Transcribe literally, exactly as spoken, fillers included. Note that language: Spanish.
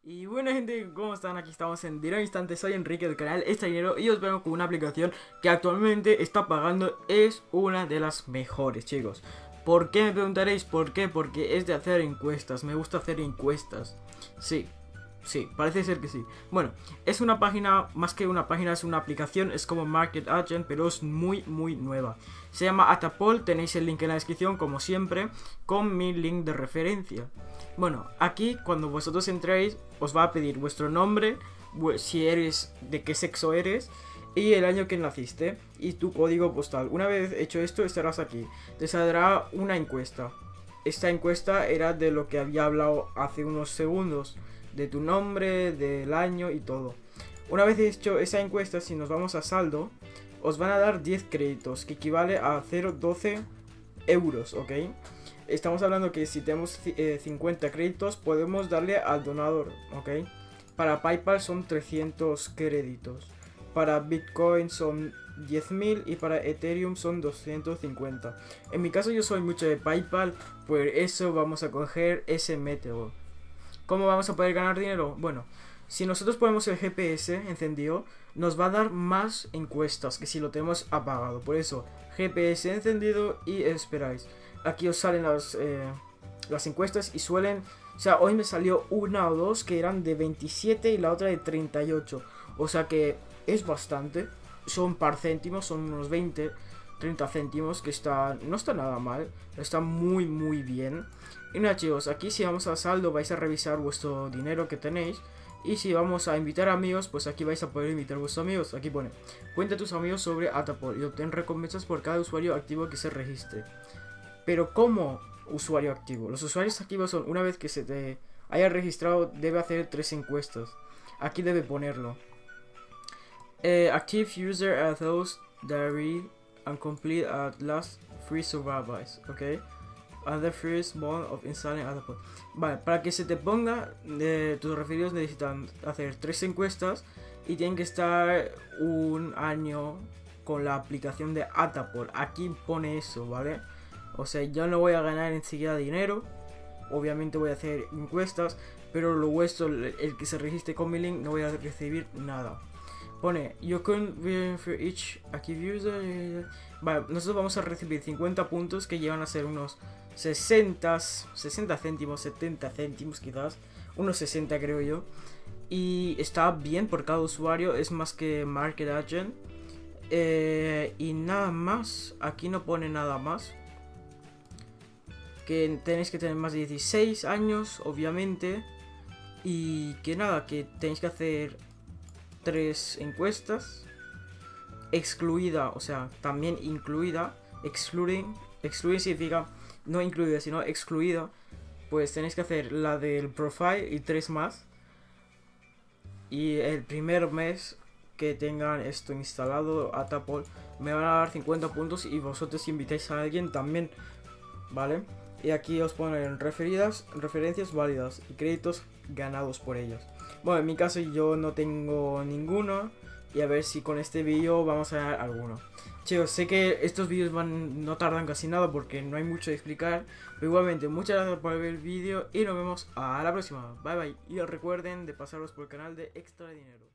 Y bueno gente, ¿cómo están? Aquí estamos en Dinero Instante, soy Enrique del canal Extra Dinero y os vengo con una aplicación que actualmente está pagando, es una de las mejores, chicos. ¿Por qué me preguntaréis? ¿Por qué? Porque es de hacer encuestas, me gusta hacer encuestas. Sí, sí, parece ser que sí. Bueno, es una página, más que una página, es una aplicación, es como Market Agent, pero es muy, muy nueva. Se llama Atapol, tenéis el link en la descripción, como siempre, con mi link de referencia. Bueno, aquí cuando vosotros entréis, os va a pedir vuestro nombre, si eres, de qué sexo eres, y el año que naciste, y tu código postal. Una vez hecho esto, estarás aquí. Te saldrá una encuesta. Esta encuesta era de lo que había hablado hace unos segundos, de tu nombre, del año y todo. Una vez hecho esa encuesta, si nos vamos a saldo, os van a dar diez créditos, que equivale a cero coma doce euros, ¿ok? Estamos hablando que si tenemos eh, cincuenta créditos, podemos darle al donador, ¿ok? Para PayPal son trescientos créditos. Para Bitcoin son diez mil y para Ethereum son doscientos cincuenta. En mi caso yo soy mucho de PayPal, pues eso vamos a coger ese método. ¿Cómo vamos a poder ganar dinero? Bueno, si nosotros ponemos el G P S encendido, nos va a dar más encuestas que si lo tenemos apagado. Por eso, G P S encendido y esperáis. Aquí os salen las, eh, las encuestas y suelen... O sea, hoy me salió una o dos que eran de veintisiete y la otra de treinta y ocho. O sea que es bastante. Son par céntimos, son unos veinte, treinta céntimos, que está, no está nada mal. Está muy, muy bien. Y nada, chicos, aquí si vamos a saldo vais a revisar vuestro dinero que tenéis. Y si vamos a invitar amigos, pues aquí vais a poder invitar a vuestros amigos. Aquí pone, cuenta a tus amigos sobre Atapol y obtén recompensas por cada usuario activo que se registre. Pero ¿cómo usuario activo? Los usuarios activos son, una vez que se te haya registrado, debe hacer tres encuestas. Aquí debe ponerlo. Eh, active user are those that read and complete at last free surveys, ok. And the first month of installing Atapol. Vale, para que se te ponga, eh, tus referidos necesitan hacer tres encuestas y tienen que estar un año con la aplicación de Atapol. Aquí pone eso, ¿vale? O sea, yo no voy a ganar enseguida dinero. Obviamente voy a hacer encuestas, pero lo vuestro, el que se registre con mi link, no voy a recibir nada. Pone, you can be for each active user. Vale, nosotros vamos a recibir cincuenta puntos, que llevan a ser unos sesenta, sesenta céntimos, setenta céntimos quizás. Unos sesenta creo yo. Y está bien por cada usuario, es más que Market Agent. Eh, y nada más, aquí no pone nada más. Que tenéis que tener más de dieciséis años, obviamente. Y que nada, que tenéis que hacer tres encuestas. Excluida, o sea, también incluida. Excluding, excluir significa no incluida, sino excluida. Pues tenéis que hacer la del profile y tres más. Y el primer mes que tengan esto instalado, Atapol, me van a dar cincuenta puntos. Y vosotros si invitáis a alguien también, ¿vale? Y aquí os ponen referidas, referencias válidas y créditos ganados por ellos. Bueno, en mi caso yo no tengo ninguno. Y a ver si con este vídeo vamos a ganar alguno. Chicos, sé que estos vídeos van, no tardan casi nada porque no hay mucho de explicar. Pero igualmente, muchas gracias por ver el vídeo y nos vemos a la próxima. Bye bye. Y recuerden de pasaros por el canal de Extra Dinero.